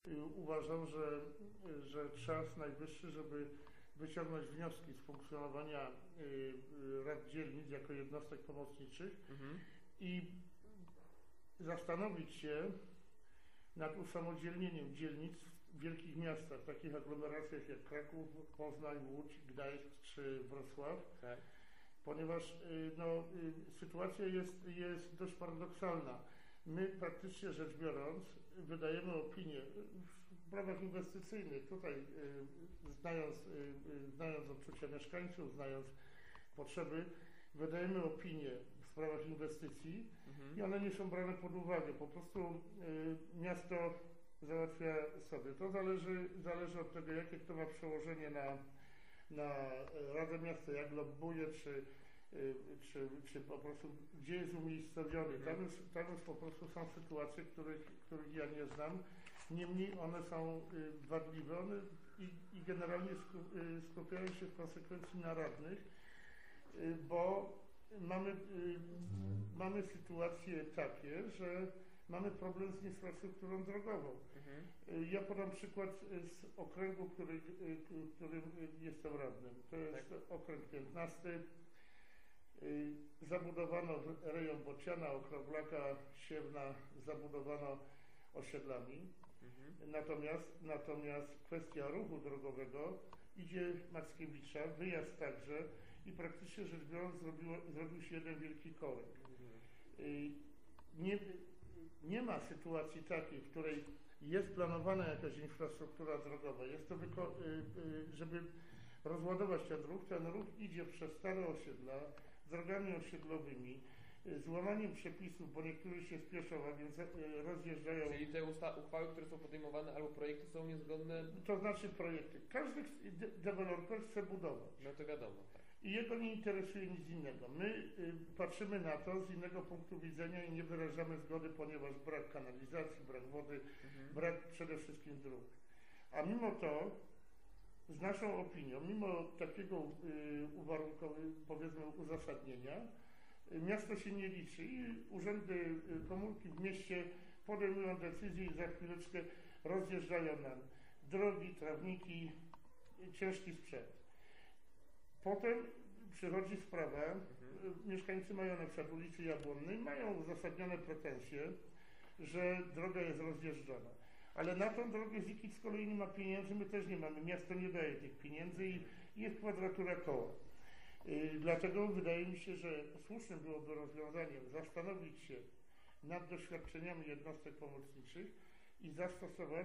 uważał, że czas najwyższy, żeby wyciągnąć wnioski z funkcjonowania rad dzielnic jako jednostek pomocniczych i zastanowić się nad usamodzielnieniem dzielnic w wielkich miastach, takich aglomeracjach jak Kraków, Poznań, Łódź, Gdańsk czy Wrocław, Tak. ponieważ sytuacja jest dość paradoksalna. My praktycznie rzecz biorąc wydajemy opinię w sprawach inwestycyjnych, tutaj znając odczucia mieszkańców, znając potrzeby, wydajemy opinię w sprawach inwestycji i one nie są brane pod uwagę. Po prostu miasto załatwia sobie. To zależy od tego, jakie kto ma przełożenie na Radę Miasta, jak lobbuje, czy po prostu gdzie jest umiejscowiony. Tam już po prostu są sytuacje, których ja nie znam. Niemniej one są wadliwe i generalnie skupiają się w konsekwencji na radnych, bo mamy sytuacje takie, że mamy problem z infrastrukturą drogową. Ja podam przykład z okręgu, którym jestem radnym. To jest okręg 15. Zabudowano rejon Bociana, Okrąglaka, Siewna, zabudowano osiedlami. Natomiast kwestia ruchu drogowego idzie Mackiewicza, wyjazd także i praktycznie rzecz biorąc zrobił się jeden wielki korek. Nie ma sytuacji takiej, w której jest planowana jakaś infrastruktura drogowa. Jest to żeby rozładować ten ruch idzie przez stare osiedla, drogami osiedlowymi, z łamaniem przepisów, bo niektórzy się spieszą, a więc rozjeżdżają. Czyli te uchwały, które są podejmowane albo projekty są niezgodne? To znaczy projekty. Każdy deweloper chce budować. No to wiadomo. Tak. I jego nie interesuje nic innego. My patrzymy na to z innego punktu widzenia i nie wyrażamy zgody, ponieważ brak kanalizacji, brak wody, brak przede wszystkim dróg. A mimo to, z naszą opinią, mimo takiego powiedzmy uzasadnienia, miasto się nie liczy i urzędy, komórki w mieście podejmują decyzje i za chwileczkę rozjeżdżają nam drogi, trawniki, ciężki sprzęt. Potem przychodzi sprawa, mieszkańcy mają na przykład ulicy Jabłonnej, mają uzasadnione pretensje, że droga jest rozjeżdżona. Ale na tą drogę ZIKIT z kolei nie ma pieniędzy, my też nie mamy, miasto nie daje tych pieniędzy i jest kwadratura koła. Dlatego wydaje mi się, że słusznym byłoby rozwiązaniem zastanowić się nad doświadczeniami jednostek pomocniczych i zastosować,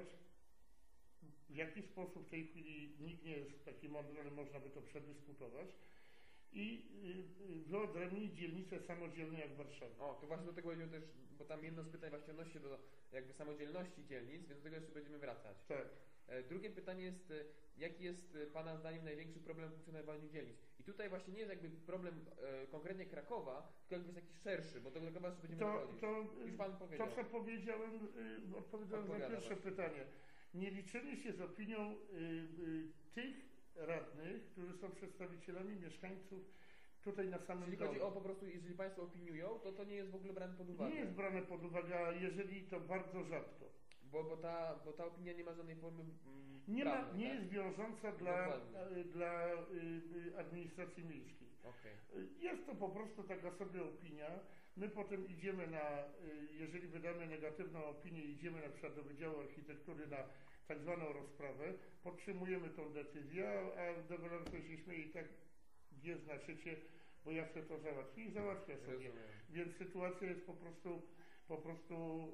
w jaki sposób w tej chwili nikt nie jest taki mądry, ale można by to przedyskutować, i wyodrębnić dzielnice samodzielne jak Warszawa. O, to właśnie do tego będziemy też, bo tam jedno z pytań właśnie odnosi się do jakby samodzielności dzielnic, więc do tego jeszcze będziemy wracać. Tak. Drugie pytanie jest, jaki jest Pana zdaniem największy problem w funkcjonowaniu dzielnic? I tutaj właśnie nie jest jakby problem konkretnie Krakowa, tylko jakby jest jakiś szerszy, bo do Krakowa jeszcze będziemy dochodzić. Już Pan powiedział. To, co powiedziałem, odpowiadając na pierwsze pytanie. Nie liczymy się z opinią tych radnych, którzy są przedstawicielami mieszkańców tutaj na samym dole. Czyli chodzi o po prostu, jeżeli Państwo opiniują, to nie jest w ogóle brane pod uwagę. Nie jest brane pod uwagę, a jeżeli to bardzo rzadko. Bo ta opinia nie ma żadnej formy prawnej, nie jest wiążąca dla administracji miejskiej. Okay. Jest to po prostu taka sobie opinia. My potem idziemy jeżeli wydamy negatywną opinię, idziemy na przykład do Wydziału Architektury na tak zwaną rozprawę, podtrzymujemy tą decyzję, a deweloper się śmieje i tak wie, znaczycie, bo ja chcę to załatwić i załatwia sobie. Rozumiem. Więc sytuacja jest po prostu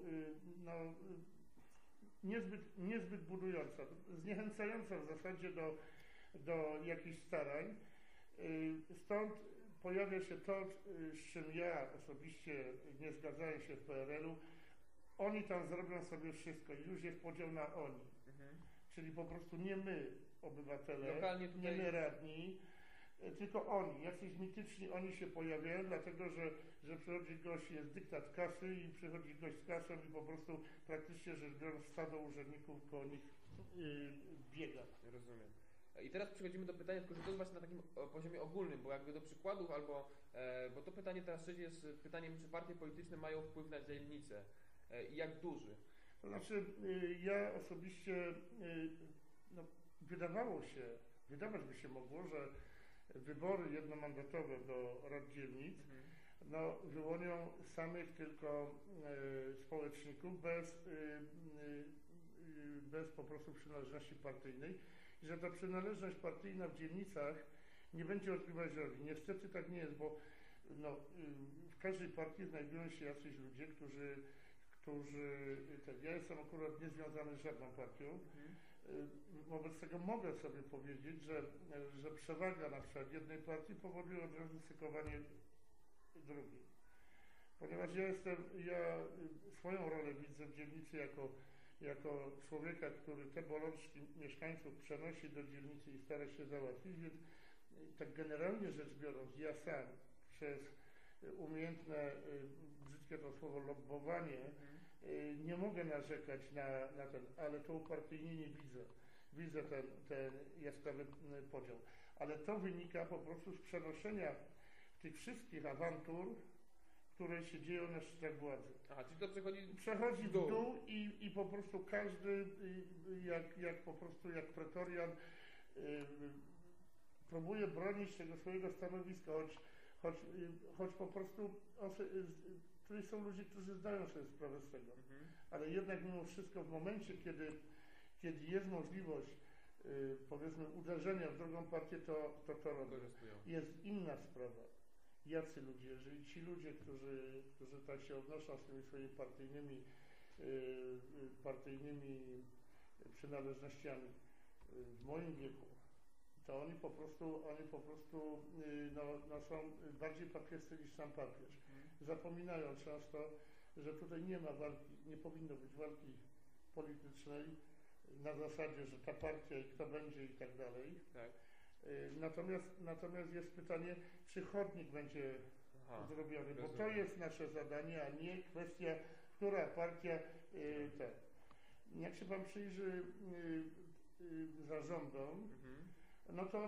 niezbyt budująca, zniechęcająca w zasadzie do jakichś starań. Stąd pojawia się to, z czym ja osobiście nie zgadzałem się w PRL-u. Oni tam zrobią sobie wszystko i już jest podział na oni. Czyli po prostu nie my, obywatele, nie my radni, tylko oni, jacyś mityczni oni się pojawiają, dlatego że przychodzi gość, jest dyktat kasy i przychodzi gość z kasą i po prostu praktycznie rzecz biorąc stado urzędników koło nich biega. Rozumiem. I teraz przechodzimy do pytania, tylko że to jest właśnie na takim poziomie ogólnym, bo jakby do przykładów bo to pytanie teraz trzecie jest pytaniem, czy partie polityczne mają wpływ na dzielnicę i jak duży. To znaczy, ja osobiście, no, wydawać by się mogło, że wybory jednomandatowe do rad dzielnic no, wyłonią samych tylko społeczników bez po prostu przynależności partyjnej i że ta przynależność partyjna w dzielnicach nie będzie odgrywać roli. Niestety tak nie jest, bo no, w każdej partii znajdują się jacyś ludzie, którzy ja jestem akurat niezwiązany z żadną partią, wobec tego mogę sobie powiedzieć, że przewaga na przykład jednej partii powoduje od razu sykowanie drugiej. Ponieważ ja swoją rolę widzę w dzielnicy jako człowieka, który te bolączki mieszkańców przenosi do dzielnicy i stara się załatwić, więc tak generalnie rzecz biorąc, ja sam przez umiejętne, brzydkie to słowo, lobbowanie, nie mogę narzekać na ten, ale to upartyjnienie widzę. Widzę ten jaskrawy podział. Ale to wynika po prostu z przenoszenia tych wszystkich awantur, które się dzieją na szczytach władzy. Aha, czyli to przechodzi w dół i po prostu każdy, jak pretorian, próbuje bronić tego swojego stanowiska, choć po prostu tutaj są ludzie, którzy zdają sobie sprawę z tego. Ale jednak mimo wszystko w momencie, kiedy jest możliwość powiedzmy uderzenia w drugą partię, to robią. Jest inna sprawa. Jacy ludzie, jeżeli ci ludzie, którzy tak się odnoszą z tymi swoimi partyjnymi przynależnościami w moim wieku, to oni po prostu są bardziej papiescy niż sam papież. Zapominają często, że tutaj nie ma walki, nie powinno być walki politycznej na zasadzie, że ta partia i kto będzie i tak dalej. Tak. Natomiast jest pytanie, czy chodnik będzie zrobiony, bo to jest nasze zadanie, a nie kwestia, która partia Jak się pan przyjrzy zarządom, no to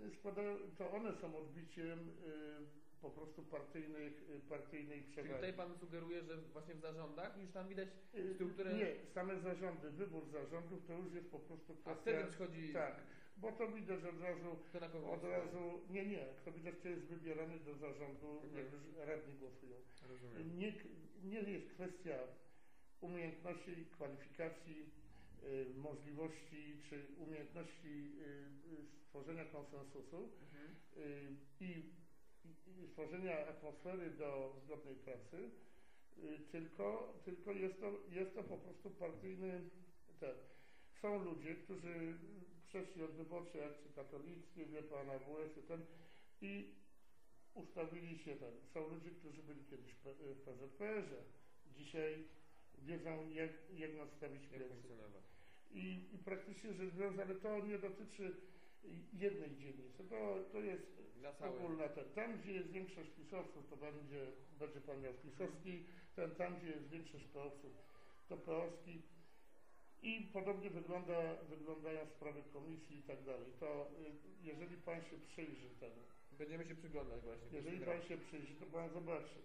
one są odbiciem po prostu partyjnej przewagi. Czyli tutaj pan sugeruje, że właśnie w zarządach już tam widać strukturę... Nie, same zarządy, wybór zarządów to już jest po prostu kwestia... A wtedy przychodzi... Tak, bo to widać od razu... To na kogo Nie, to widać, kto jest wybierany do zarządu, jak już radni głosują. Rozumiem. Nie jest kwestia umiejętności, kwalifikacji, możliwości czy umiejętności stworzenia konsensusu i stworzenia atmosfery do zgodnej pracy, tylko jest to po prostu partyjny Są ludzie, którzy przeszli od wyborczej akcji katolickiej, wie pana, AWS-u i ustawili się Są ludzie, którzy byli kiedyś w PZPR-ze, dzisiaj wiedzą, jak nastawić plecy. I praktycznie rzecz biorąc, ale to nie dotyczy jednej dzielnicy, to jest ogólna. Tam, gdzie jest większość pisowców, to będzie pan miał pisowski, tam, gdzie jest większość peowców, to peowski. I podobnie wyglądają sprawy komisji i tak dalej. To jeżeli pan się przyjrzy temu, będziemy się przyglądać właśnie. Jeżeli pan się przyjrzy, to pan zobaczy,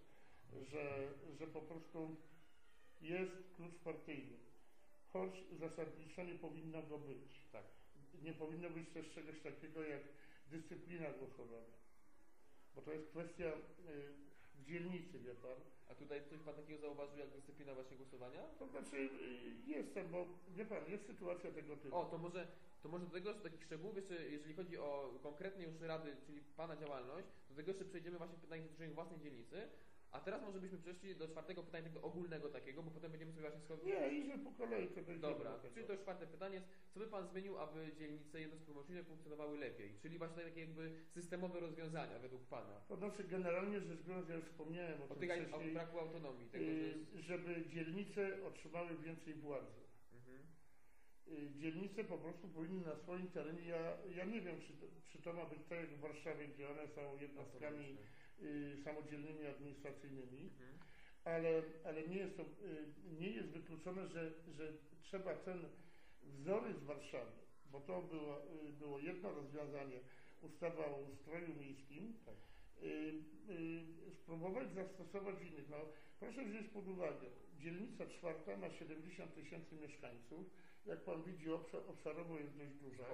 że po prostu jest klucz partyjny. Choć zasadniczo nie powinno go być. Tak. Nie powinno być też czegoś takiego jak dyscyplina głosowania. Bo to jest kwestia w dzielnicy, wie pan. A tutaj coś pan takiego zauważył jak dyscyplina właśnie głosowania? To znaczy jestem, bo wie pan, jest sytuacja tego typu. O, to może do tego z takich szczegółów jeszcze, jeżeli chodzi o konkretnie już rady, czyli pana działalność, do tego jeszcze przejdziemy właśnie pytań dotyczących własnej dzielnicy. A teraz może byśmy przeszli do czwartego pytania, tego ogólnego takiego, bo potem będziemy sobie właśnie schodzić. Nie, idźmy po kolei. Dobra, czyli to już czwarte pytanie jest, co by pan zmienił, aby dzielnice jednostki pomocnicze funkcjonowały lepiej? Czyli właśnie takie jakby systemowe rozwiązania według pana. To znaczy generalnie rzecz biorąc, ja już wspomniałem o tym wcześniej, o braku autonomii. Tego, żeby dzielnice otrzymały więcej władzy. Dzielnice po prostu powinny na swoim terenie, ja nie wiem, czy to ma być tak jak w Warszawie, gdzie one są jednostkami samodzielnymi administracyjnymi, ale nie jest wykluczone, że trzeba ten wzory z Warszawy, bo to było jedno rozwiązanie, ustawa o ustroju miejskim, tak. spróbować zastosować innych. No, proszę wziąć pod uwagę, dzielnica 4 ma 70 000 mieszkańców. Jak pan widzi, obszarowo jest dość duża.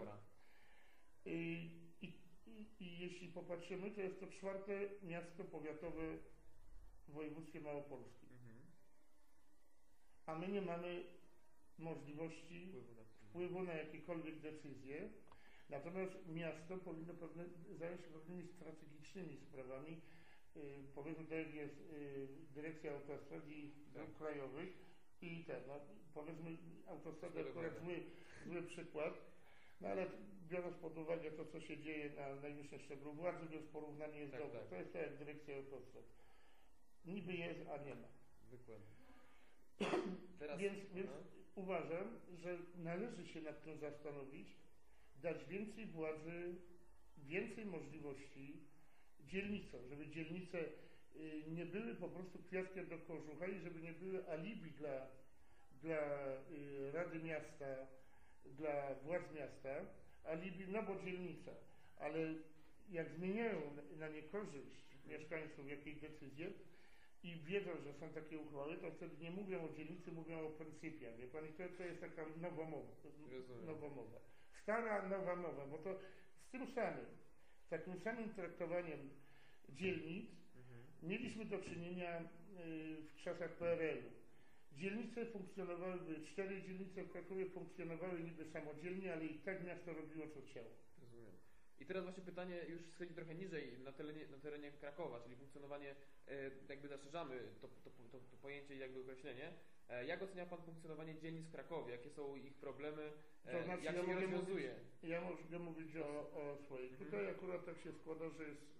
I jeśli popatrzymy, to jest to 4. miasto powiatowe w województwie małopolskim. A my nie mamy możliwości wpływu na jakiekolwiek decyzje. Natomiast miasto powinno zająć się pewnymi strategicznymi sprawami. Powiedzmy, tak jak jest dyrekcja autostrad i dróg krajowych i powiedzmy autostrada akurat zły przykład, no ale biorąc pod uwagę to, co się dzieje na najwyższym szczeblu władzy, więc porównanie jest dobre. To jest tak jak dyrekcja autostrad. Niby jest, a nie ma. Dokładnie. Więc uważam, że należy się nad tym zastanowić, dać więcej władzy, więcej możliwości dzielnicom, żeby dzielnice nie były po prostu kwiatkiem do kożucha i żeby nie były alibi dla Rady Miasta, dla władz miasta, alibi, no bo dzielnica, ale jak zmieniają na niekorzyść mieszkańców jakieś decyzje i wiedzą, że są takie uchwały, to wtedy nie mówią o dzielnicy, mówią o pryncypiach. Wie pan, i to jest taka nowomowa. Stara, nowa mowa, bo to z tym samym, z takim samym traktowaniem dzielnic mieliśmy do czynienia w czasach PRL-u. Dzielnice funkcjonowały, 4 dzielnice w Krakowie funkcjonowały niby samodzielnie, ale i tak miasto robiło co chciało. Rozumiem. I teraz właśnie pytanie już schodzi trochę niżej na terenie Krakowa, czyli funkcjonowanie, jakby zaszerzamy to pojęcie i jakby określenie. Jak ocenia pan funkcjonowanie dzielnic w Krakowie? Jakie są ich problemy? To znaczy, jak się rozwiązuje? Ja mogę mówić o swojej. Tutaj akurat tak się składa, że jest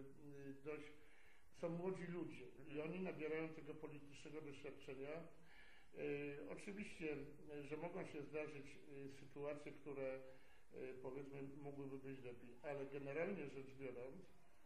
są młodzi ludzie i oni nabierają tego politycznego doświadczenia. Oczywiście, że mogą się zdarzyć sytuacje, które powiedzmy mogłyby być lepiej, ale generalnie rzecz biorąc,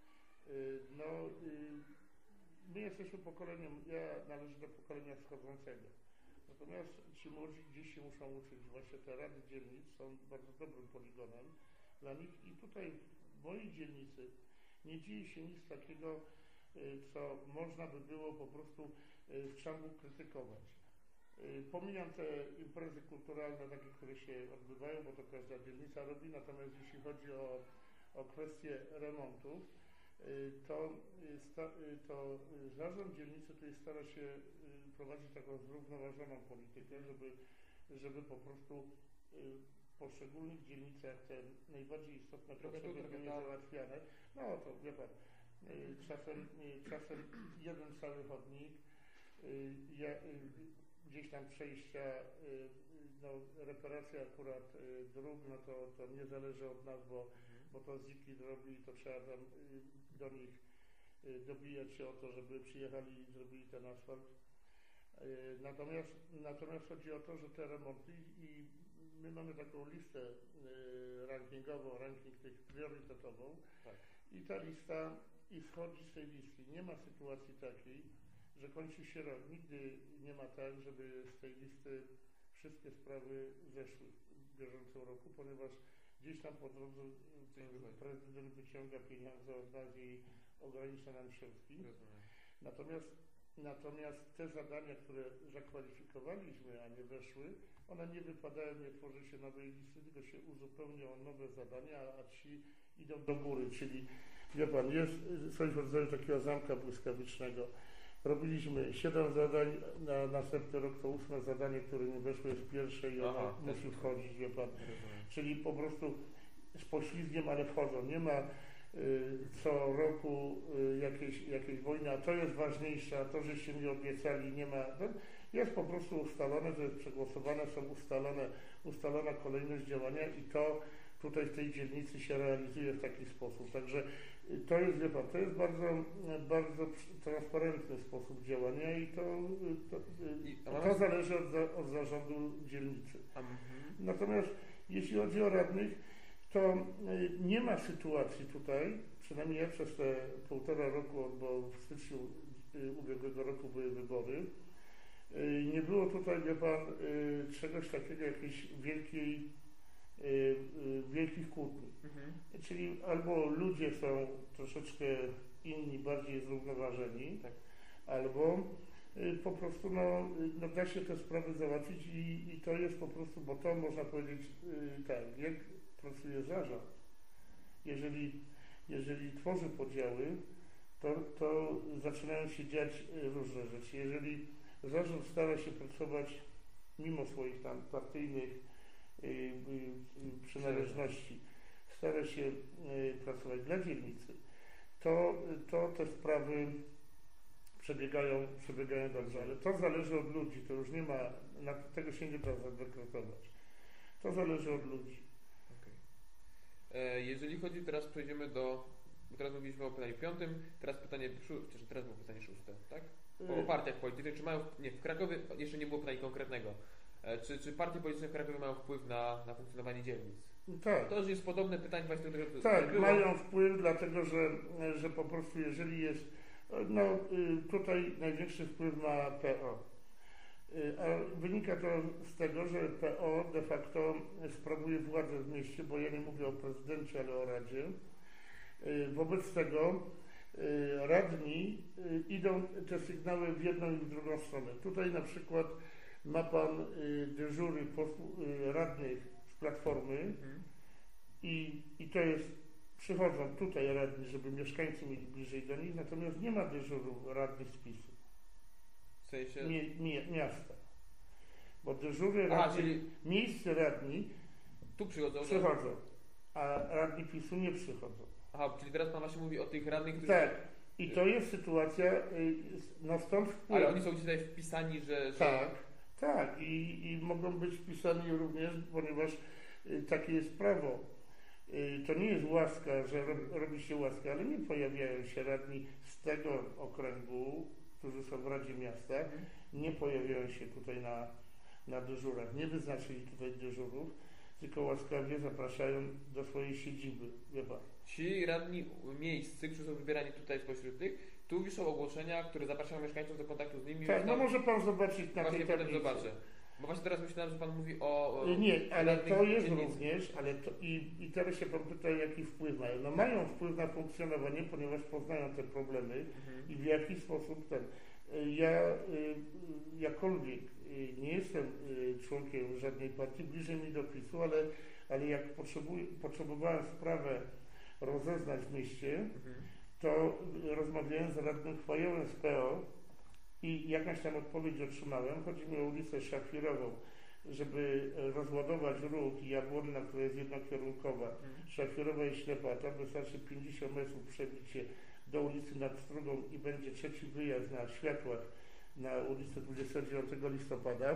my jesteśmy pokoleniem, ja należę do pokolenia wschodzącego. Natomiast ci młodzi gdzieś się muszą uczyć. Właśnie te rady dzielnic są bardzo dobrym poligonem dla nich i tutaj w mojej dzielnicy nie dzieje się nic takiego, co można by było po prostu w czambu krytykować. Pomijam te imprezy kulturalne, takie, które się odbywają, bo to każda dzielnica robi, natomiast jeśli chodzi o kwestie remontów, to zarząd dzielnicy tutaj stara się prowadzić taką zrównoważoną politykę, żeby po prostu w poszczególnych dzielnicach te najbardziej istotne potrzeby były załatwiane. No to wie pan, czasem jeden cały chodnik, gdzieś tam przejścia, reparacja akurat dróg, no to nie zależy od nas, bo to ZIKID robi i to trzeba tam do nich dobijać się o to, żeby przyjechali i zrobili ten asfalt. Natomiast chodzi o to, że te remonty i my mamy taką listę rankingową, ranking tych priorytetową i ta lista i schodzi z tej listy. Nie ma sytuacji takiej, że kończy się rok. Nigdy nie ma tak, żeby z tej listy wszystkie sprawy zeszły w bieżącym roku, ponieważ gdzieś tam po drodze prezydent wyciąga pieniądze od nas i ogranicza nam środki. Natomiast te zadania, które zakwalifikowaliśmy, a nie weszły, one nie wypadają, nie tworzy się nowej listy, tylko się uzupełnia o nowe zadania, a ci idą do góry, czyli wie pan, jest coś w rodzaju takiego zamka błyskawicznego. Robiliśmy 7 zadań, na następny rok to 8 zadanie, które nie weszło, jest pierwsze i ono musi wchodzić, wie pan. Czyli po prostu z poślizgiem, ale wchodzą. Nie ma co roku jakiejś wojny, a to jest ważniejsze, a to, żeście mi obiecali, nie ma. Jest po prostu ustalone, to jest przegłosowane, są ustalona kolejność działania i to tutaj w tej dzielnicy się realizuje w taki sposób. Także to jest, wie pan, to jest bardzo, bardzo transparentny sposób działania i to zależy od zarządu dzielnicy. Natomiast jeśli chodzi o radnych, to nie ma sytuacji tutaj, przynajmniej ja przez te 1,5 roku, bo w styczniu ubiegłego roku były wybory, nie było tutaj, wie pan, czegoś takiego, jakiejś wielkich kłótni. Czyli albo ludzie są troszeczkę inni bardziej zrównoważeni, tak, albo po prostu da się te sprawy załatwić i to jest po prostu, bo to można powiedzieć tak, jak pracuje zarząd. Jeżeli tworzy podziały, to zaczynają się dziać różne rzeczy. Jeżeli zarząd stara się pracować mimo swoich tam partyjnych przynależności, stara się pracować dla dzielnicy, to te sprawy przebiegają dobrze, ale to zależy od ludzi, to już nie ma, tego się nie da zadekretować. To zależy od ludzi. Okay. Jeżeli chodzi, teraz przejdziemy bo teraz mówiliśmy o pytaniu 5, teraz teraz było pytanie 6, tak? O partiach politycznych, czy mają, w Krakowie jeszcze nie było pytania konkretnego, czy partie polityczne w Krakowie mają wpływ na funkcjonowanie dzielnic? Tak. To już jest podobne pytanie właśnie do tego, tak, mają wpływ, dlatego że po prostu jeżeli jest, tutaj największy wpływ ma PO. A wynika to z tego, że PO de facto sprawuje władzę w mieście, bo ja nie mówię o prezydencie, ale o Radzie. Wobec tego radni idą te sygnały w jedną i w drugą stronę. Tutaj na przykład ma pan dyżury radnych z Platformy i to jest, przychodzą tutaj radni, żeby mieszkańcy mieli bliżej do nich, natomiast nie ma dyżuru radnych z PiS-u. W sensie? Miasta. Bo dyżury radni, miejsce radni tu przychodzą, a radni PiS-u nie przychodzą. Aha, czyli teraz pan właśnie mówi o tych radnych, którzy... Tak. I to jest sytuacja, stąd wpływ. Ale oni są tutaj wpisani, że... Tak. I mogą być wpisani również, ponieważ takie jest prawo. To nie jest łaska, że robi się łaskę, ale nie pojawiają się radni z tego okręgu, którzy są w Radzie Miasta, nie pojawiają się tutaj na dyżurach, nie wyznaczyli tutaj dyżurów, tylko łaskawie zapraszają do swojej siedziby, wie pan. Ci radni miejscy, którzy są wybierani tutaj spośród tych, tu wiszą ogłoszenia, które zapraszają mieszkańców do kontaktu z nimi. Tak, może pan zobaczyć na tej tablicy. Zobaczę. Bo właśnie teraz myślałem, że pan mówi o nie, ale to jest również, i teraz się pan pyta, jaki wpływ mają. No mają wpływ na funkcjonowanie, ponieważ poznają te problemy i w jaki sposób ja jakkolwiek nie jestem członkiem żadnej partii, bliżej mi do PiS-u, ale jak potrzebowałem sprawę rozeznać w mieście, to rozmawiałem z radnym Chwajowem z PO i jakąś tam odpowiedź otrzymałem. Chodzi mi o ulicę Szafirową, żeby rozładować ruch i Jabłonna, która jest jednokierunkowa. Szafirowa jest ślepa, tam wystarczy 50 metrów przebicie do ulicy nad Strugą i będzie trzeci wyjazd na światłach na ulicę 29 listopada.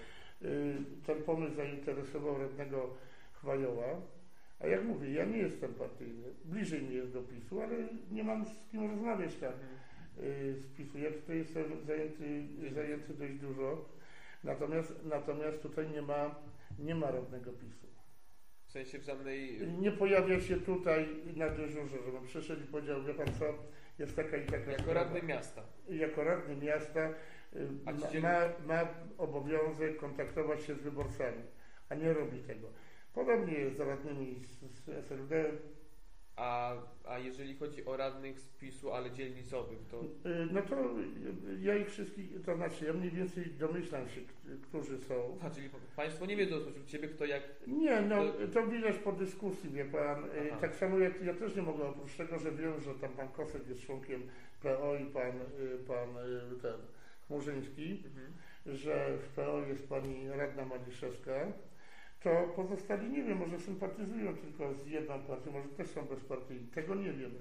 Ten pomysł zainteresował radnego Chwajowa. A jak mówię, ja nie jestem partyjny. Bliżej mi jest do PiS-u, ale nie mam z kim rozmawiać tam z PiS-u. Ja tutaj jestem zajęty dość dużo. Natomiast tutaj nie ma radnego PiS-u. W sensie w żadnej... Nie pojawia się tutaj na dyżurze, żebym przyszedł i powiedział, wie pan co, jest taka i taka Jako radny miasta. Jako radny miasta ma obowiązek kontaktować się z wyborcami, a nie robi tego. Podobnie jest z radnymi z SLD. A jeżeli chodzi o radnych z PiS-u, ale dzielnicowych, to... No to ja ich wszystkich, to znaczy ja mniej więcej domyślam się, którzy są. A, czyli państwo nie wiedzą spośród ciebie, kto jak... Nie, to widać po dyskusji, wie pan. Tak samo jak ja też nie mogę, oprócz tego, że wiem, że tam pan Kosek jest członkiem PO i pan Chmurzyński, że w PO jest pani radna Maliszewska, to pozostali nie wiem, może sympatyzują tylko z jedną partią, może też są bezpartyjni. Tego nie wiem.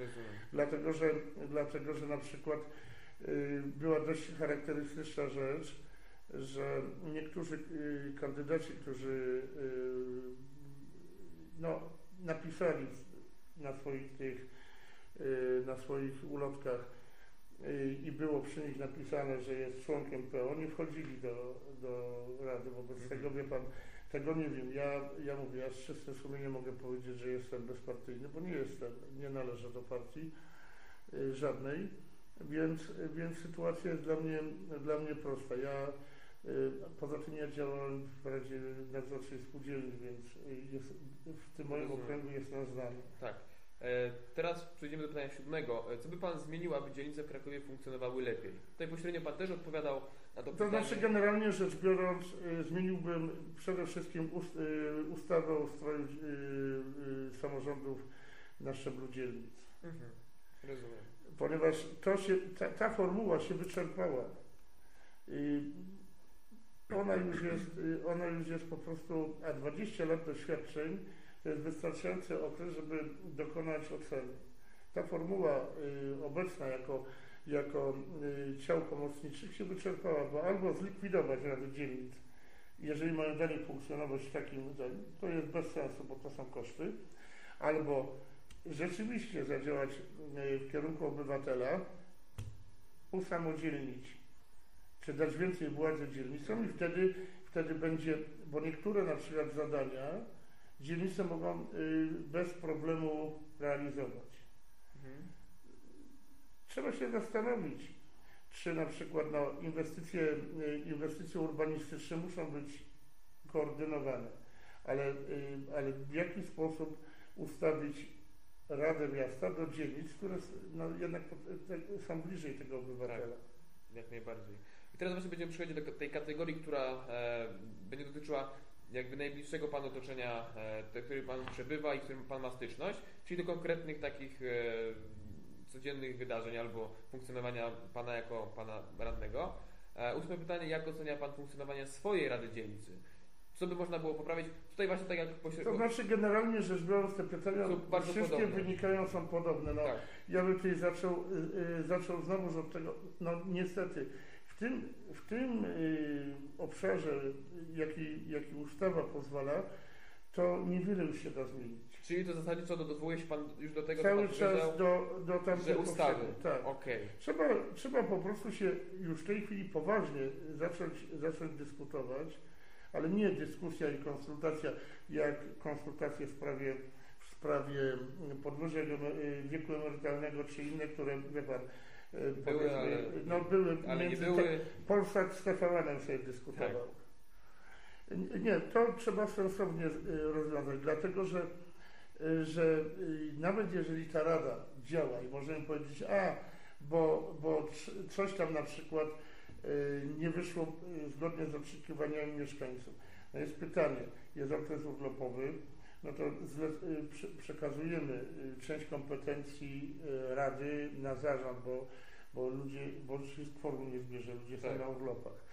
Dlatego, że na przykład była dość charakterystyczna rzecz, że niektórzy kandydaci, którzy napisali na swoich ulotkach i było przy nich napisane, że jest członkiem PO, nie wchodzili do Rady. Wobec tego, wie pan, tego nie wiem. Ja mówię, ja z czystym sumieniem mogę powiedzieć, że jestem bezpartyjny, bo nie jestem, nie należę do partii żadnej, więc sytuacja jest dla mnie prosta. Poza tym ja działałem w Radzie Nadzorczej Spółdzielni, więc w tym moim okręgu jest nas znany. Tak. Teraz przejdziemy do pytania 7. Co by Pan zmienił, aby dzielnice w Krakowie funkcjonowały lepiej? Tutaj pośrednio Pan też odpowiadał na to pytanie. To znaczy generalnie rzecz biorąc zmieniłbym przede wszystkim ustawę o ustroju samorządów na szczeblu dzielnic. Rozumiem. Ponieważ ta formuła się wyczerpała. Ona już jest po prostu, a 20 lat doświadczeń to jest wystarczający okres, żeby dokonać oceny. Ta formuła obecna jako ciał pomocniczych się wyczerpała, bo albo zlikwidować rady dzielnic, jeżeli mają dalej funkcjonować w takim, to jest bez sensu, bo to są koszty, albo rzeczywiście zadziałać w kierunku obywatela, usamodzielnić, czy dać więcej władzy dzielnicom i wtedy będzie, bo niektóre na przykład zadania dzielnice mogą bez problemu realizować. Trzeba się zastanowić, czy na przykład inwestycje urbanistyczne muszą być koordynowane, ale w jaki sposób ustawić Radę Miasta do dzielnic, które jednak są bliżej tego obywatela. Tak, jak najbardziej. I teraz właśnie będziemy przechodzić do tej kategorii, która będzie dotyczyła jakby najbliższego Panu otoczenia, w którym Pan przebywa i w którym Pan ma styczność, czyli do konkretnych takich codziennych wydarzeń albo funkcjonowania Pana jako Pana radnego. 8. pytanie, jak ocenia Pan funkcjonowanie swojej Rady Dzielnicy? Co by można było poprawić? Tutaj właśnie tak jak To znaczy generalnie rzecz biorąc te pytania wszystkie są podobne. No, tak. Ja bym tutaj zaczął znowu od tego, no niestety w tym obszarze, jaki ustawa pozwala, to niewiele już się da zmienić. Czyli to w zasadzie co, dowołuje się Pan już do tego, cały czas do tamtej ustawy. Tak. Okay. Trzeba po prostu się już w tej chwili poważnie zacząć dyskutować, ale nie dyskusja i konsultacja, jak konsultacje w sprawie podwyżek wieku emerytalnego czy inne, które wie Pan, były, ale nie były. Polsat z TVN-em sobie dyskutował. Tak. Nie, to trzeba sensownie rozwiązać, dlatego że nawet jeżeli ta Rada działa i możemy powiedzieć, bo coś tam na przykład nie wyszło zgodnie z oczekiwaniami mieszkańców. No jest pytanie, jest okres urlopowy, no to przekazujemy część kompetencji Rady na zarząd, bo się kworum nie zbierze, ludzie są na urlopach.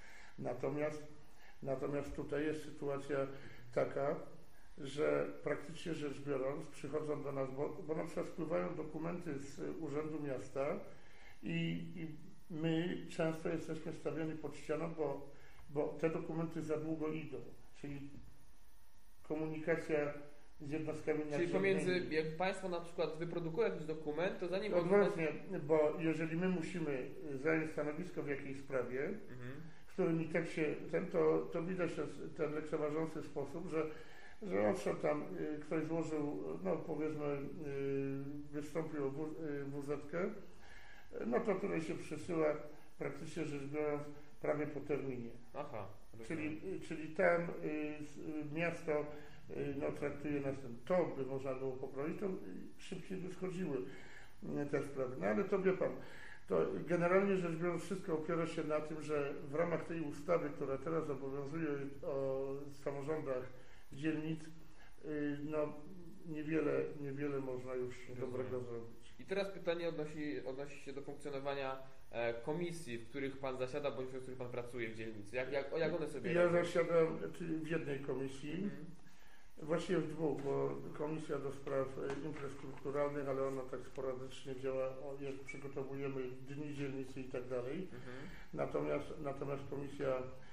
Natomiast tutaj jest sytuacja taka, że praktycznie rzecz biorąc przychodzą do nas, bo na przykład wpływają dokumenty z Urzędu Miasta i my często jesteśmy stawiani pod ścianą, bo te dokumenty za długo idą, czyli komunikacja z jednostkami Czyli pomiędzy, jak Państwo na przykład wyprodukują jakiś dokument, to zanim... Odwrotnie, bo jeżeli my musimy zająć stanowisko w jakiejś sprawie, w którym i tak się, to widać ten lekceważący sposób, że owszem tam ktoś złożył, no powiedzmy wystąpił o WZ-kę, no to tutaj się przesyła praktycznie rzecz biorąc prawie po terminie. Aha. Czyli tam miasto traktuje nas to by można było poprawić, to szybciej by schodziły te sprawy. No ale to wie Pan, to generalnie rzecz biorąc wszystko opiera się na tym, że w ramach tej ustawy, która teraz obowiązuje o samorządach dzielnic, no niewiele można już dobrego zrobić. I teraz pytanie odnosi się do funkcjonowania komisji, w których Pan zasiada, bądź w których Pan pracuje w dzielnicy. Jak one sobie Ja zasiadam w jednej komisji, właściwie w dwóch, bo komisja do spraw imprez kulturalnych, ale ona tak sporadycznie działa, jak przygotowujemy dni dzielnicy i tak dalej. Natomiast komisja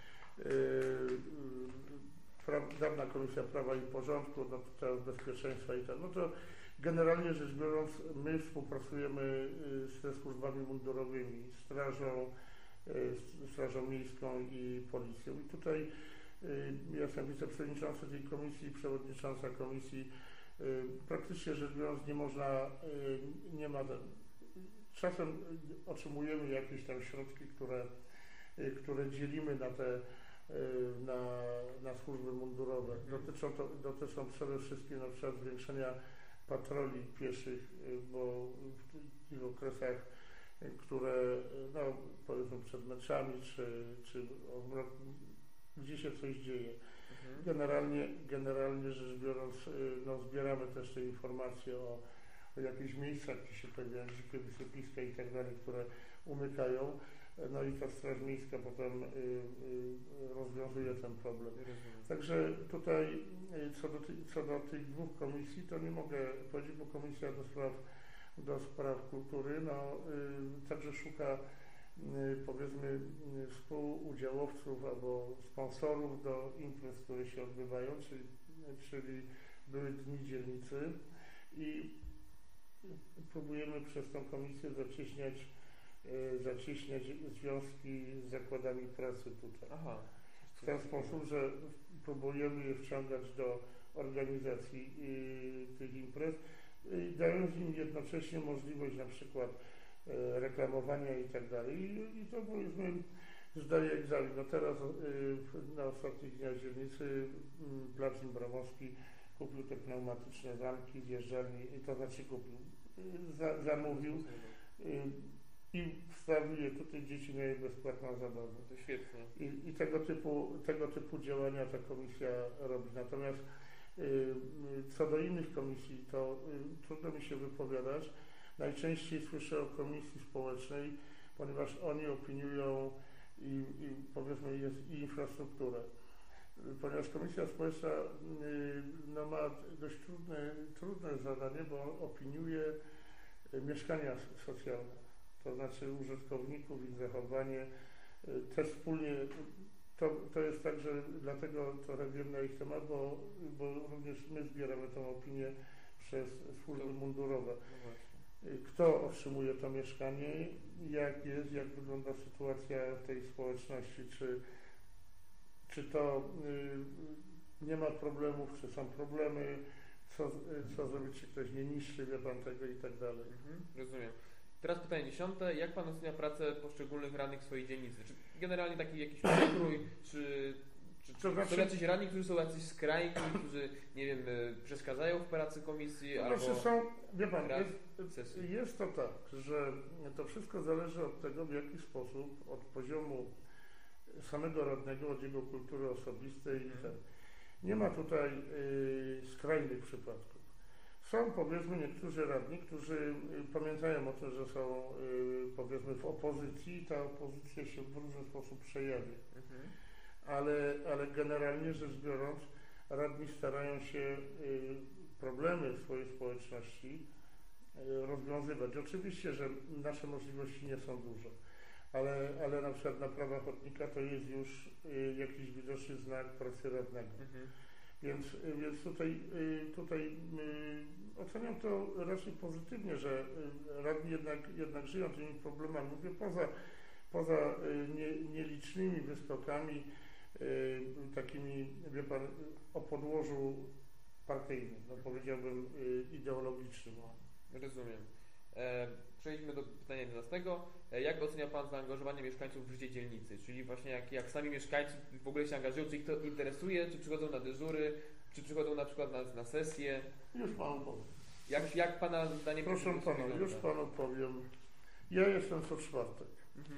dawna Komisja Prawa i Porządku, no teraz bezpieczeństwa i tak, no to generalnie rzecz biorąc my współpracujemy ze służbami mundurowymi, Strażą Miejską i Policją. I tutaj ja jestem wiceprzewodniczący tej komisji, przewodnicząca komisji. Praktycznie rzecz biorąc nie ma, czasem otrzymujemy jakieś tam środki, które dzielimy na służby mundurowe. Dotyczą przede wszystkim na przykład zwiększenia patroli pieszych, bo w tych okresach, które, no powiedzmy przed meczami, czy gdzie się coś dzieje. Generalnie rzecz biorąc, no, zbieramy też te informacje o jakichś miejscach, gdzie się pojawiają dzikie wysypiska i tak dalej, które umykają. No i ta Straż Miejska potem rozwiązuje ten problem. Także tutaj co do tych dwóch komisji, to nie mogę powiedzieć, bo Komisja do spraw kultury no, także szuka powiedzmy współudziałowców albo sponsorów do imprez, które się odbywają, czyli były Dni Dzielnicy i próbujemy przez tą komisję zacieśniać związki z zakładami pracy tutaj. Aha. W ten sposób, że próbujemy je wciągać do organizacji tych imprez, dając im jednocześnie możliwość na przykład reklamowania i tak dalej. I to powiedzmy zdaje egzamin. No teraz na ostatnich dniach dzielnicy Plac Imbramowski kupił te pneumatyczne zamki zjeżdżalni, to znaczy kupił, zamówił i wstawił je tutaj, dzieci miały bezpłatną zabawę. To świetnie. I tego typu działania ta komisja robi. Natomiast co do innych komisji, to trudno mi się wypowiadać. Najczęściej słyszę o komisji społecznej, ponieważ oni opiniują i powiedzmy i infrastrukturę. Ponieważ komisja społeczna no, ma dość trudne zadanie, bo opiniuje mieszkania socjalne. To znaczy użytkowników, ich zachowanie, też wspólnie, to jest tak, że dlatego trochę wiem na ich temat, bo również my zbieramy tą opinię przez służby mundurowe. Kto otrzymuje to mieszkanie, jak wygląda sytuacja w tej społeczności, czy to nie ma problemów, czy są problemy, co zrobić, czy ktoś nie niszczy, wie pan tego i tak dalej. Rozumiem. Teraz pytanie 10. Jak pan ocenia pracę poszczególnych radnych w swojej dzielnicy? Czy generalnie taki jakiś przekrój, czy są jacyś radni, którzy są jacyś skrajni, którzy, nie wiem, przeszkadzają w pracy komisji, albo są, wie pan, jest to tak, że to wszystko zależy od tego, w jaki sposób, od poziomu samego radnego, od jego kultury osobistej i ten. Nie ma tutaj skrajnych przypadków. Są powiedzmy niektórzy radni, którzy pamiętają o tym, że są powiedzmy w opozycji i ta opozycja się w różny sposób przejawia. Ale generalnie rzecz biorąc, radni starają się problemy swojej społeczności rozwiązywać. Oczywiście, że nasze możliwości nie są duże, ale na przykład naprawa chodnika to jest już jakiś widoczny znak pracy radnego. Więc tutaj oceniam to raczej pozytywnie, że radni jednak żyją tymi problemami. Mówię poza nielicznymi wyskokami, takimi, wie pan, o podłożu partyjnym, no powiedziałbym ideologicznym. Rozumiem. Przejdźmy do pytania 11. Jak ocenia pan zaangażowanie mieszkańców w życie dzielnicy? Czyli właśnie jak sami mieszkańcy w ogóle się angażują, czy ich to interesuje, czy przychodzą na dyżury, czy przychodzą na przykład na sesje? Już panu powiem. Jak pana zdaniem... Proszę pana, już panu powiem. Ja jestem co czwartek.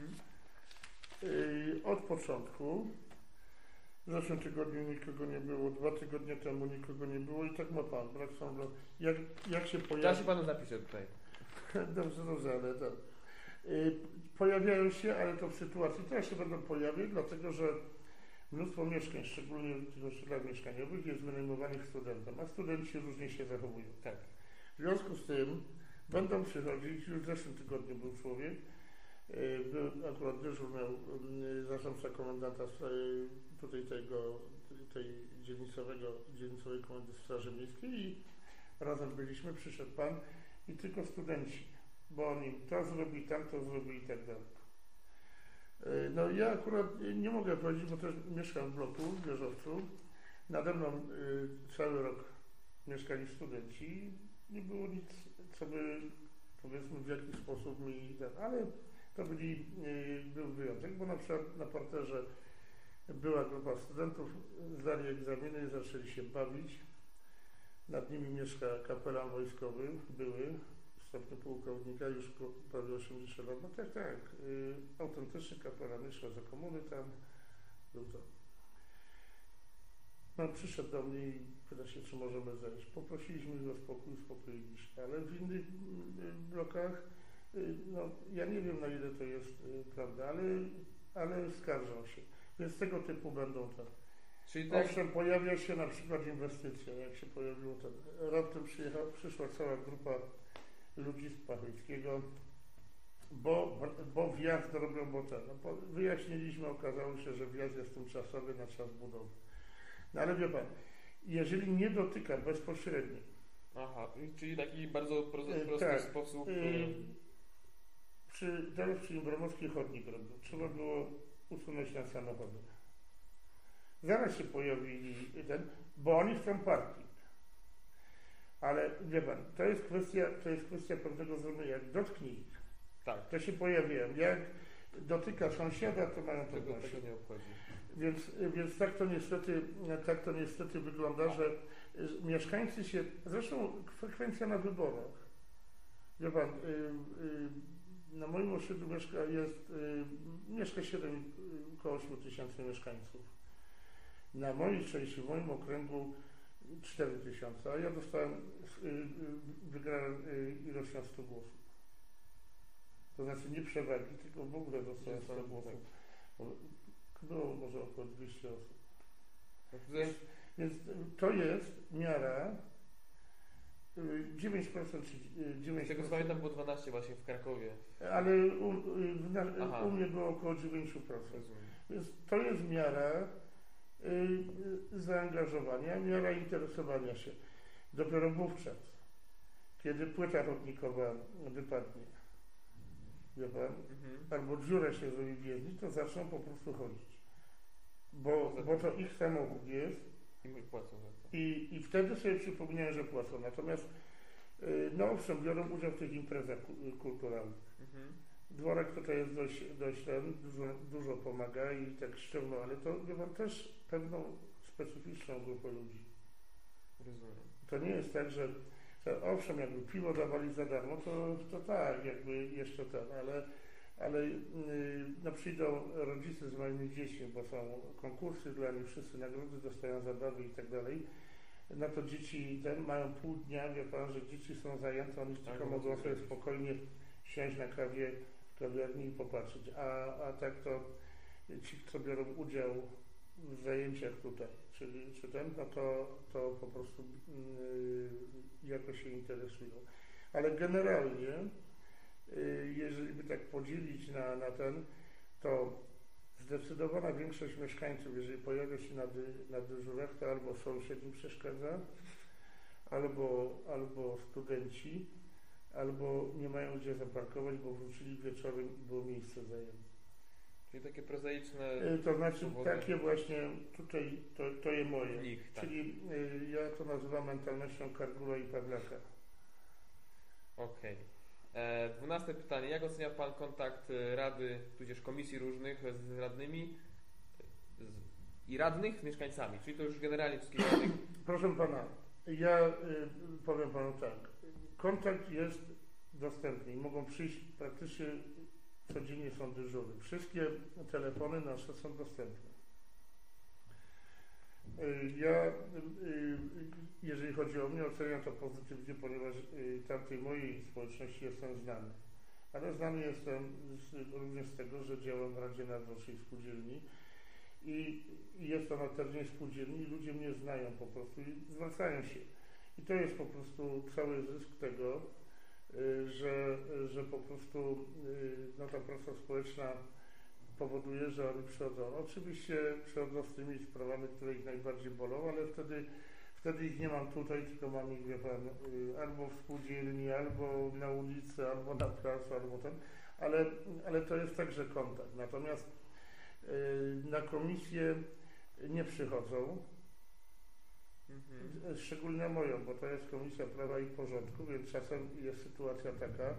Od początku, w zeszłym tygodniu nikogo nie było, 2 tygodnie temu nikogo nie było i tak ma pan, brak sądu. Jak się pojawi... Ja się panu zapiszę tutaj. Dobrze, ale tak. Pojawiają się, ale to w sytuacji, teraz się będą pojawiać, dlatego że mnóstwo mieszkań, szczególnie w osiedlach mieszkaniowych, jest wynajmowanych studentom, a studenci różnie się zachowują. Tak. W związku z tym będą przychodzić, już w zeszłym tygodniu był człowiek, był akurat dyżur miał zarządca komendanta tutaj tej dzielnicowej komendy Straży Miejskiej i razem byliśmy, przyszedł pan i tylko studenci, bo oni to zrobi, tamto zrobi i tak dalej. No ja akurat nie mogę powiedzieć, bo też mieszkam w bloku w Wieżowcu. Nade mną cały rok mieszkali studenci. Nie było nic, co by powiedzmy w jakiś sposób mi... Ale to był wyjątek, bo na przykład na parterze była grupa studentów, zdali egzaminy i zaczęli się bawić. Nad nimi mieszka kapelan wojskowy, były, stopniu pułkownika, już prawie 80 lat. No tak, autentyczny kapelan, jeszcze za komuny tam był to. No, przyszedł do mnie i pyta się, czy możemy zejść. Poprosiliśmy go o spokój, uspokoiliśmy, ale w innych blokach, no, ja nie wiem, na ile to jest prawda, ale skarżą się. Więc tego typu będą te. Czyli tak... Owszem, pojawia się na przykład inwestycja, jak się pojawiło ten. Raptem przyszła cała grupa ludzi z Pachylskiego, bo wjazd robią, no, wyjaśniliśmy, okazało się, że wjazd jest tymczasowy na czas budowy. No ale wie pan, jeżeli nie dotyka bezpośrednio. Aha, czyli taki bardzo prosty tak, sposób. Teraz przy Imbromowskiej chodnik robią. Trzeba było usunąć na samochody. Zaraz się pojawili bo oni chcą parking. Ale wie pan, to jest kwestia pewnego zrozumienia. Jak dotknij ich, tak. To się pojawiają. Jak dotyka sąsiada, to mają trudności. Tego nie obchodzi. Więc tak to niestety wygląda, że mieszkańcy się, zresztą frekwencja na wyborach. Wie pan, na moim osiedlu mieszka około 8 tysięcy mieszkańców. Na mojej części, w moim okręgu 4 tysiące, a ja wygrałem ilością 100 głosów. To znaczy nie przewagi, tylko w ogóle dostałem 100 głosów. Było może około 200 osób. Więc to jest miara 9% czy 9%. Z tego co pamiętam było 12 właśnie w Krakowie. Ale u mnie było około 9%. Więc to jest miara zaangażowania, miara interesowania się. Dopiero wówczas, kiedy płyta chodnikowa wypadnie, wie pan, albo dziura się zrobi w jezdni, to zaczną po prostu chodzić. Bo to ich samochód jest i wtedy sobie przypomniałem, że płacą. Natomiast no owszem, biorą udział w tych imprezach kulturalnych. Dworek tutaj jest dość dużo pomaga i tak sztywno, ale to wie pan też pewną specyficzną grupę ludzi. Rozumiem. To nie jest tak, że owszem, jakby piwo dawali za darmo, to tak, jakby jeszcze ale no przyjdą rodzice z małymi dziećmi, bo są konkursy dla nich, wszyscy nagrody dostają, zabawy i tak dalej. No to dzieci mają pół dnia, wie pan, że dzieci są zajęte, oni tylko mogą sobie spokojnie siąść na kawie w kawiarni i popatrzeć. A tak to ci, co biorą udział w zajęciach tutaj, no to po prostu jakoś się interesują. Ale generalnie, jeżeli by tak podzielić na ten, to zdecydowana większość mieszkańców, jeżeli pojawia się na dyżurach, to albo sąsiad im przeszkadza, albo studenci, albo nie mają gdzie zaparkować, bo wrócili wieczorem i było miejsce zajęte. Czyli takie prozaiczne... To znaczy takie właśnie, tutaj to jest moje. Tak. Czyli ja to nazywam mentalnością Kargula i Pawlaka. Okej. 12 pytanie. Jak ocenia Pan kontakt Rady, tudzież komisji różnych z radnymi i radnych z mieszkańcami? Czyli to już generalnie wszystkich radnych. Proszę Pana, ja powiem Panu tak. Kontakt jest dostępny i mogą przyjść praktycznie codziennie, są dyżury. Wszystkie telefony nasze są dostępne. Ja, jeżeli chodzi o mnie, oceniam to pozytywnie, ponieważ tamtej mojej społeczności jestem znany. Ale znany jestem również z tego, że działam w Radzie Nadzorczej Spółdzielni i jest to na terenie spółdzielni i ludzie mnie znają po prostu i zwracają się. I to jest po prostu cały zysk tego, że po prostu no, ta praca społeczna powoduje, że oni przychodzą. Oczywiście przychodzą z tymi sprawami, które ich najbardziej bolą, ale wtedy ich nie mam tutaj, tylko mam ich, wie pan, albo w spółdzielni, albo na ulicy, albo na placu, albo ten, ale to jest także kontakt. Natomiast na komisję nie przychodzą, szczególnie moją, bo to jest Komisja Prawa i Porządku, więc czasem jest sytuacja taka,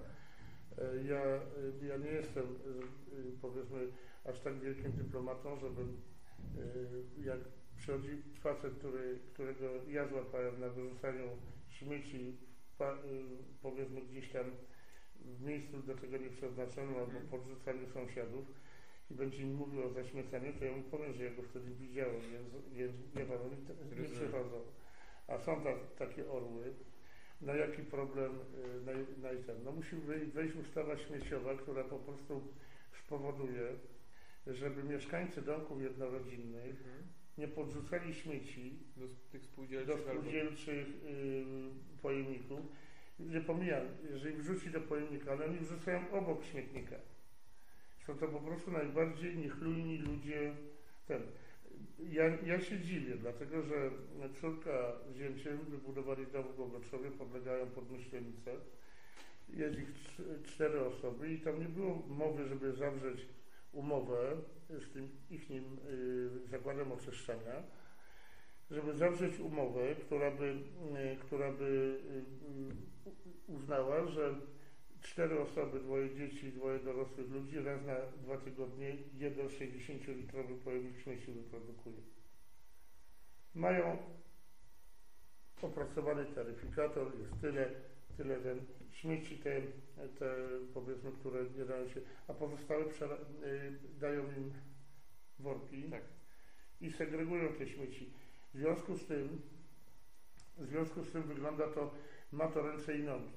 ja nie jestem, powiedzmy, aż tak wielkim dyplomatą, żebym jak przychodzi facet, którego ja złapałem na wyrzucaniu śmieci, powiedzmy gdzieś tam w miejscu do tego nieprzeznaczonym albo podrzucaniu sąsiadów i będzie mi mówił o zaśmiecaniu, to ja mu powiem, że ja go wtedy widziałem, więc nie pan, oni nie przychodzą. A są takie orły. No jaki problem no musi wejść ustawa śmieciowa, która po prostu spowoduje, żeby mieszkańcy domków jednorodzinnych nie podrzucali śmieci do tych spółdzielczych pojemników. Nie pomijam, jeżeli wrzuci do pojemnika, ale oni wrzucają obok śmietnika. Są to po prostu najbardziej niechlujni ludzie. Ja się dziwię, dlatego że córka z zięciem wybudowali dom w Głogoszowie, podlegają pod Myślenicę. Jest ich 4 osoby i tam nie było mowy, żeby zawrzeć umowę z tym ichnim zakładem oczyszczania, żeby zawrzeć umowę, która by uznała, że 4 osoby, 2 dzieci i 2 dorosłych ludzi raz na 2 tygodnie 1 60-litrowy pojemnik śmieci wyprodukuje. Mają opracowany taryfikator, jest tyle ten śmieci, te powiedzmy, które nie dają się, a pozostałe dają im worki i segregują te śmieci. W związku z tym wygląda to, ma to ręce i nogi.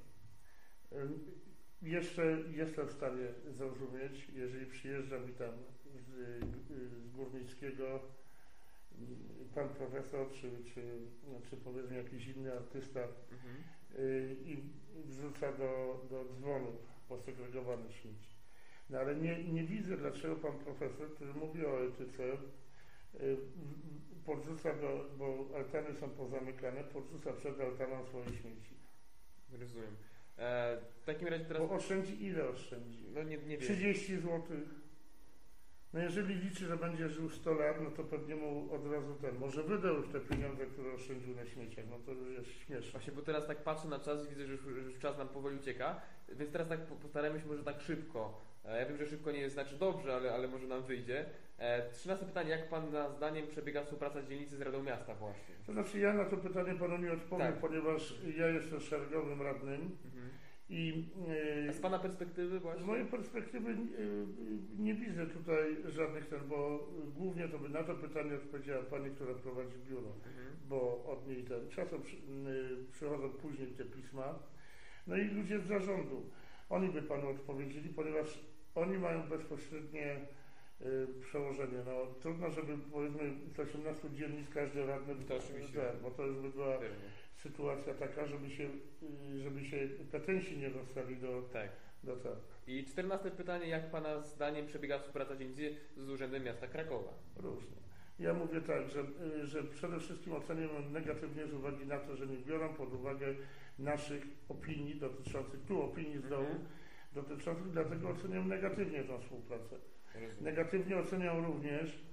Jeszcze jestem w stanie zrozumieć, jeżeli przyjeżdża mi tam z Górnickiego pan profesor, czy powiedzmy jakiś inny artysta i wrzuca do dzwonów posegregowane śmieci. No ale nie widzę, dlaczego pan profesor, który mówi o etyce, podrzuca, bo altany są pozamykane, podrzuca przed altaną swoje śmieci. Rozumiem. W takim razie teraz... Bo oszczędzi, ile oszczędzi? No nie wiem. 30 zł. No jeżeli liczy, że będzie żył 100 lat, no to pewnie mu od razu może wydał już te pieniądze, które oszczędził na śmieciach. No to już jest śmieszne. Właśnie, bo teraz tak patrzę na czas i widzę, że już czas nam powoli ucieka, więc teraz tak postarajmy się może tak szybko. Ja wiem, że szybko nie znaczy dobrze, ale może nam wyjdzie. 13 pytanie. Jak Pana zdaniem przebiega współpraca dzielnicy z Radą Miasta właśnie? To znaczy ja na to pytanie Panu nie odpowiem, ponieważ ja jestem szeregowym radnym. A z Pana perspektywy właśnie? Z mojej perspektywy nie widzę tutaj żadnych bo głównie to by na to pytanie odpowiedziała Pani, która prowadzi biuro, bo od niej czasem przychodzą później te pisma. No i ludzie z zarządu. Oni by Panu odpowiedzieli, ponieważ oni mają bezpośrednie przełożenie. No trudno, żeby powiedzmy z 18 dzielnic każdy radny, to oczywiście, bo to już by była sytuacja taka, żeby się petenci nie dostali do I 14 pytanie, jak Pana zdaniem przebiega współpraca dzielnicy z Urzędem Miasta Krakowa? Różnie. Ja mówię tak, że przede wszystkim oceniam negatywnie z uwagi na to, że nie biorą pod uwagę naszych opinii dotyczących, opinii z dołu, dotyczących, dlatego oceniam negatywnie tę współpracę. Negatywnie oceniam również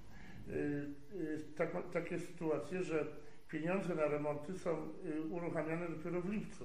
takie sytuacje, że pieniądze na remonty są uruchamiane dopiero w lipcu.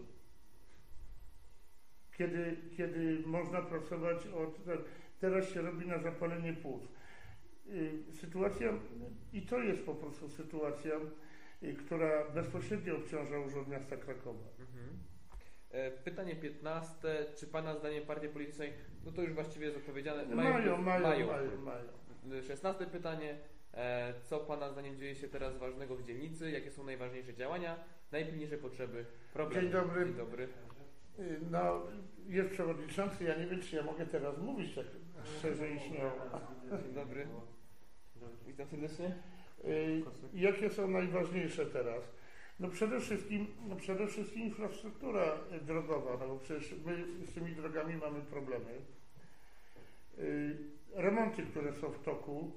Kiedy można pracować teraz się robi na zapalenie płuc. Sytuacja, i to jest po prostu sytuacja, która bezpośrednio obciąża Urząd Miasta Krakowa. Pytanie 15. Czy Pana zdaniem partie polityczne, no to już właściwie jest odpowiedziane, mają. 16 pytanie. Co Pana zdaniem dzieje się teraz ważnego w dzielnicy? Jakie są najważniejsze działania, najpilniejsze potrzeby, problemy? Dzień dobry. Dzień dobry. No, jest przewodniczący, ja nie wiem, czy ja mogę teraz mówić tak szczerze i śmiało. Dzień dobry. Witam serdecznie. Jakie są najważniejsze teraz? No przede wszystkim infrastruktura drogowa, no bo przecież my z tymi drogami mamy problemy. Remonty, które są w toku,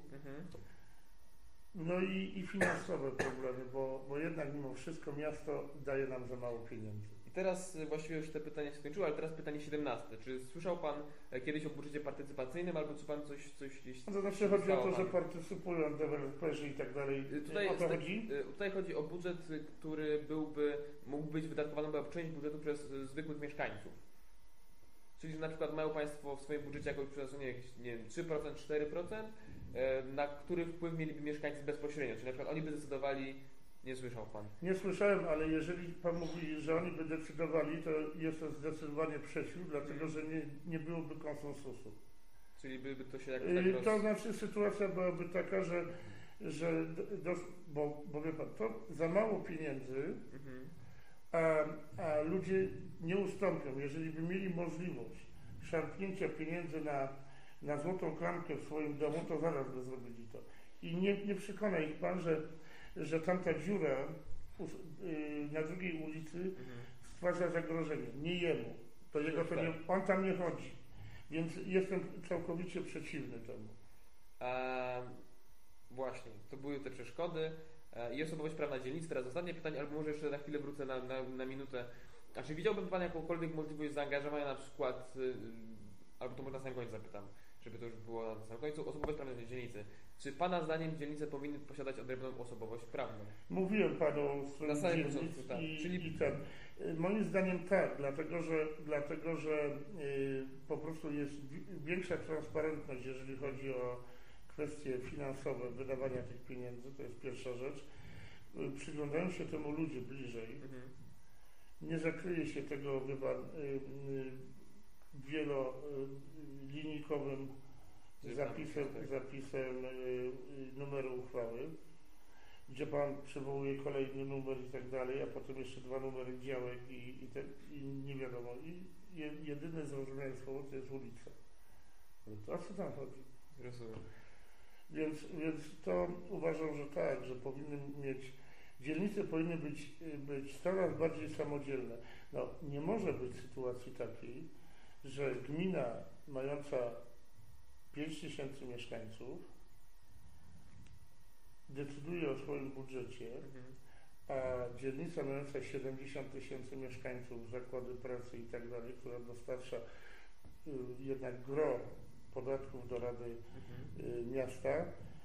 no i finansowe problemy, bo jednak mimo wszystko miasto daje nam za mało pieniędzy. I teraz właściwie już te pytania się skończyły, ale teraz pytanie 17. Czy słyszał Pan kiedyś o budżecie partycypacyjnym, albo czy Pan coś gdzieś... No to znaczy chodzi o to, że partycypują deweloperzy i tak dalej. O to chodzi? Tutaj chodzi o budżet, który mógł być wydatkowany, była część budżetu przez zwykłych mieszkańców. Czyli, że na przykład mają Państwo w swoim budżecie jakąś przeznaczenie, nie wiem, 3%, 4%, na który wpływ mieliby mieszkańcy bezpośrednio? Czyli na przykład oni by zdecydowali, nie słyszał Pan? Nie słyszałem, ale jeżeli Pan mówi, że oni by decydowali, to jestem zdecydowanie przeciw, dlatego że nie byłoby konsensusu. Czyli by to się jakoś tak To znaczy sytuacja byłaby taka, bo wie Pan, to za mało pieniędzy, a ludzie nie ustąpią. Jeżeli by mieli możliwość szarpnięcia pieniędzy na złotą klamkę w swoim domu, to zaraz by zrobili to. I nie przekona ich Pan, że tamta dziura na drugiej ulicy stwarza zagrożenie. Nie jemu. To jego to nie, on tam nie chodzi. Więc jestem całkowicie przeciwny temu. Właśnie, to były te przeszkody i osobowość prawna dzielnicy. Teraz ostatnie pytanie, albo może jeszcze na chwilę wrócę na minutę. A czy widziałby Pan jakąkolwiek możliwość zaangażowania na przykład, albo to może na samym końcu zapytam, żeby to już było na samym końcu, osobowość prawna dzielnicy. Czy Pana zdaniem dzielnice powinny posiadać odrębną osobowość prawną? Mówiłem Panu o stronie na samym dzielnic początku, tak. i ten. Moim zdaniem tak, dlatego że po prostu jest większa transparentność, jeżeli chodzi o kwestie finansowe wydawania tych pieniędzy, to jest pierwsza rzecz. Przyglądają się temu ludzie bliżej. Nie zakryje się tego wielolinijkowym zapisem numeru uchwały, gdzie Pan przywołuje kolejny numer i tak dalej, a potem jeszcze 2 numery działek i nie wiadomo. I jedyne zrozumiałe słowo to jest ulica. O co tam chodzi? Rozumiem. Więc to uważam, że tak, że dzielnice powinny być coraz bardziej samodzielne. No, nie może być sytuacji takiej, że gmina mająca 5000 mieszkańców decyduje o swoim budżecie, a dzielnica mająca 70 000 mieszkańców, zakłady pracy i tak dalej, która dostarcza jednak gro podatków do Rady Miasta,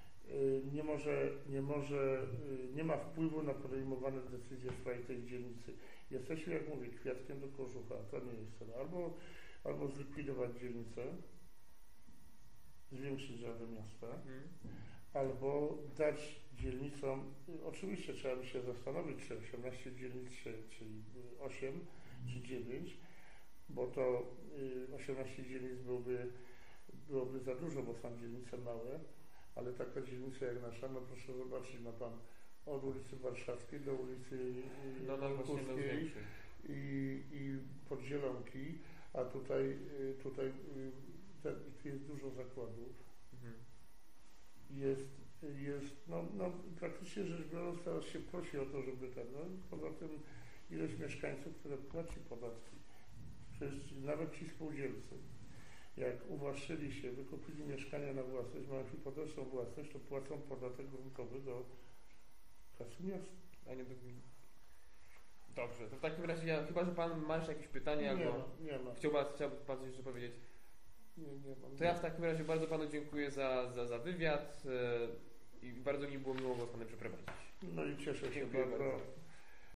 nie ma wpływu na podejmowane decyzje w sprawie tej dzielnicy. Jesteśmy, jak mówię, kwiatkiem do kożucha, to nie jest cel. Albo zlikwidować dzielnicę, zwiększyć Radę Miasta, albo dać dzielnicom, oczywiście trzeba by się zastanowić, czy 18 dzielnic, czyli 8 czy 9, bo to 18 dzielnic byłoby za dużo, bo są dzielnice małe, ale taka dzielnica jak nasza, no proszę zobaczyć, ma Pan od ulicy Warszawskiej do ulicy Kuskiej i Podzielonki, a tutaj jest dużo zakładów. Jest praktycznie rzecz biorąc, teraz się prosi o to, żeby poza tym ilość mieszkańców, które płaci podatki. Przecież nawet ci spółdzielcy, jak uwłaszczyli się, wykupili mieszkania na własność, mają hipoteczną własność, to płacą podatek gruntowy do kasy miasta, a nie do gminy. Dobrze, to w takim razie, chyba że Pan ma jeszcze jakieś pytania, nie ma. Chciałby Pan coś jeszcze powiedzieć? Nie mam. To ja w takim razie bardzo Panu dziękuję za wywiad i bardzo mi było miło go z Panem przeprowadzić. No i cieszę się Dziękuję bardzo.